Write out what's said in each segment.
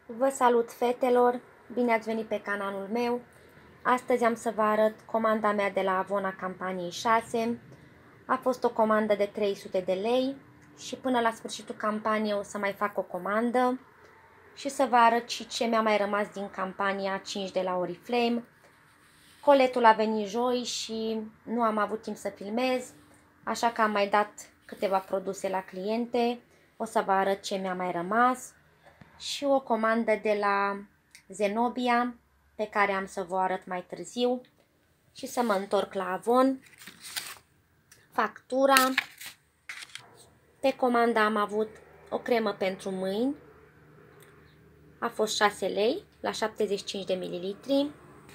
Vă salut, fetelor! Bine ați venit pe canalul meu! Astăzi am să vă arăt comanda mea de la Avon a campaniei 6. A fost o comandă de 300 de lei și până la sfârșitul campaniei o să mai fac o comandă și să vă arăt și ce mi-a mai rămas din campania 5 de la Oriflame. Coletul a venit joi și nu am avut timp să filmez, așa că am mai dat câteva produse la cliente. O să vă arăt ce mi-a mai rămas. Și o comandă de la Zenobia, pe care am să vă arăt mai târziu. Și să mă întorc la Avon. Factura. Pe comanda am avut o cremă pentru mâini. A fost 6 lei la 75 de ml.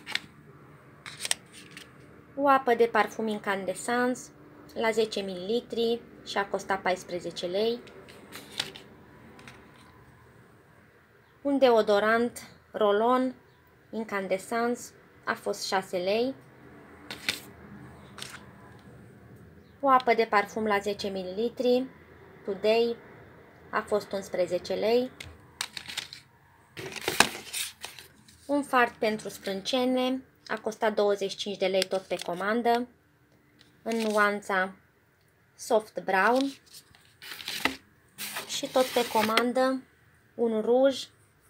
O apă de parfum incandescent la 10 ml și a costat 14 lei. Un deodorant Roll-On incandescent a fost 6 lei. O apă de parfum la 10 ml Today a fost 11 lei. Un fard pentru sprâncene a costat 25 de lei tot pe comandă, în nuanța Soft Brown. Și tot pe comandă un ruj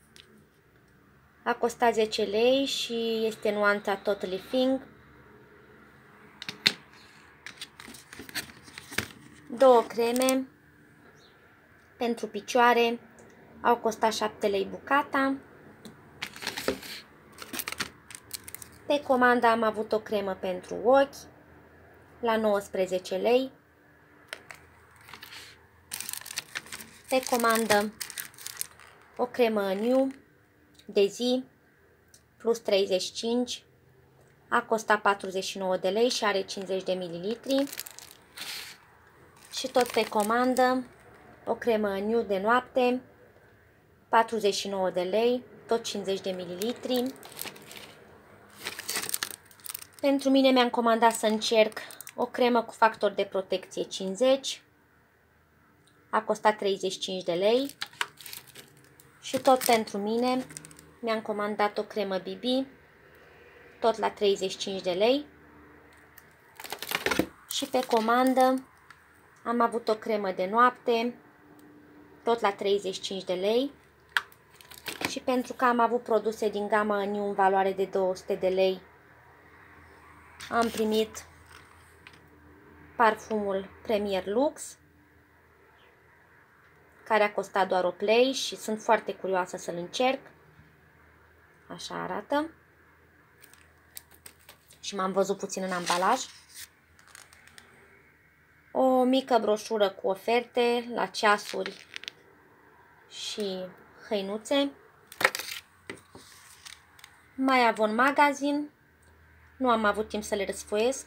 a costat 10 lei și este nuanța Totally Pink. Două creme pentru picioare au costat 7 lei bucata. Pe comandă am avut o cremă pentru ochi la 19 lei. Pe comandă o cremă New de zi plus 35 a costat 49 de lei și are 50 de ml. Și tot pe comandă o cremă New de noapte 49 de lei, tot 50 de ml. Pentru mine mi-am comandat să încerc o cremă cu factor de protecție 50. A costat 35 de lei. Și tot pentru mine mi-am comandat o cremă BB, tot la 35 de lei. Și pe comandă am avut o cremă de noapte, tot la 35 de lei. Și pentru că am avut produse din gama New în valoare de 200 de lei, am primit parfumul Premier Lux, care a costat doar 8 lei și sunt foarte curioasă să-l încerc. Așa arată. Și m-am văzut puțin în ambalaj. O mică broșură cu oferte la ceasuri și hăinuțe. Mai Avon Magazine. Nu am avut timp să le răsfoiesc,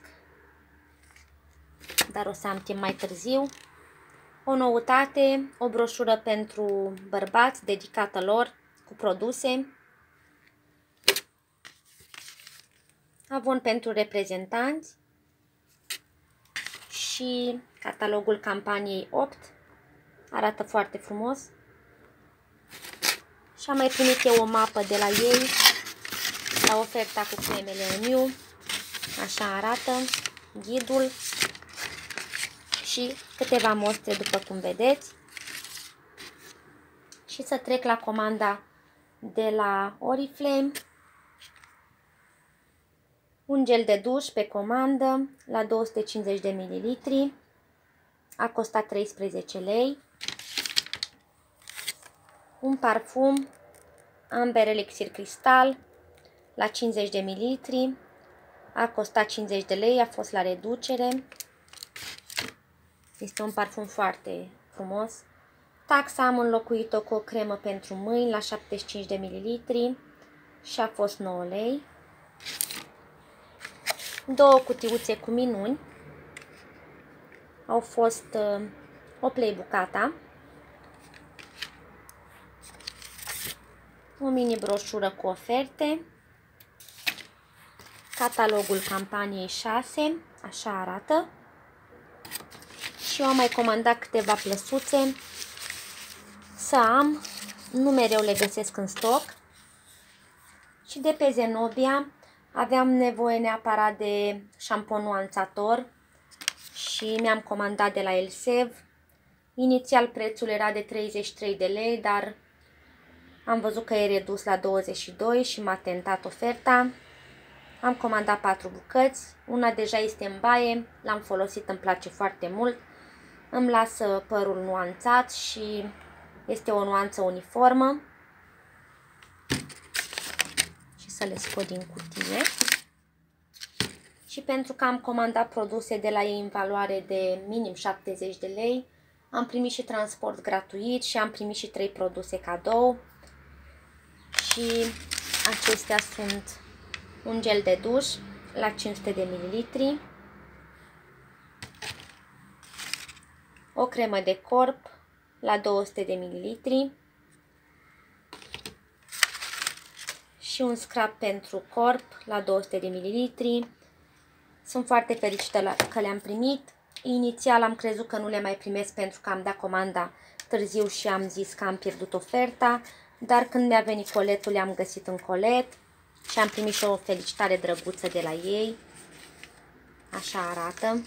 dar o să am timp mai târziu. O noutate, o broșură pentru bărbați dedicată lor cu produse. Avon pentru reprezentanți și catalogul campaniei 8. Arată foarte frumos. Și am mai primit eu o mapă de la ei la oferta cu cremele New. Așa arată ghidul și câteva mostre după cum vedeți. Și să trec la comanda de la Oriflame. Un gel de duș pe comandă la 250 de ml. A costat 13 lei. Un parfum Amber Elixir Cristal la 50 de ml. A costat 50 de lei, a fost la reducere. Este un parfum foarte frumos. Taxa am înlocuit-o cu o cremă pentru mâini la 75 de ml și a fost 9 lei. Două cutiuțe cu minuni. Au fost 8 lei bucata. O mini broșură cu oferte. Catalogul campaniei 6. Așa arată. Și eu am mai comandat câteva plăsuțe să am nu mereu le găsesc în stoc. Și de pe Zenobia aveam nevoie neapărat de șampon nuanțator și mi-am comandat de la Elsev. Inițial prețul era de 33 de lei, dar am văzut că e redus la 22 și m-a tentat oferta. Am comandat 4 bucăți, una deja este în baie, l-am folosit, îmi place foarte mult. Îmi lasă părul nuanțat și este o nuanță uniformă. Și să le scot din cutie. Și pentru că am comandat produse de la ei în valoare de minim 70 de lei, am primit și transport gratuit și am primit și 3 produse cadou. Și acestea sunt un gel de duș la 500 de ml, o cremă de corp la 200 de ml și un scrub pentru corp la 200 de ml. Sunt foarte fericită că le-am primit. Inițial am crezut că nu le mai primesc pentru că am dat comanda târziu și am zis că am pierdut oferta, dar când mi-a venit coletul le-am găsit în colet și am primit și o felicitare drăguță de la ei. Așa arată.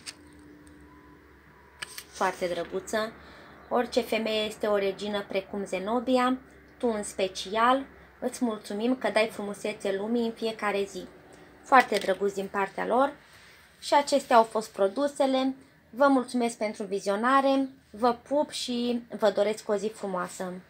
Foarte drăguță. Orice femeie este o regină precum Zenobia, tu în special, îți mulțumim că dai frumusețe lumii în fiecare zi. Foarte drăguț din partea lor. Și acestea au fost produsele. Vă mulțumesc pentru vizionare, vă pup și vă doresc o zi frumoasă.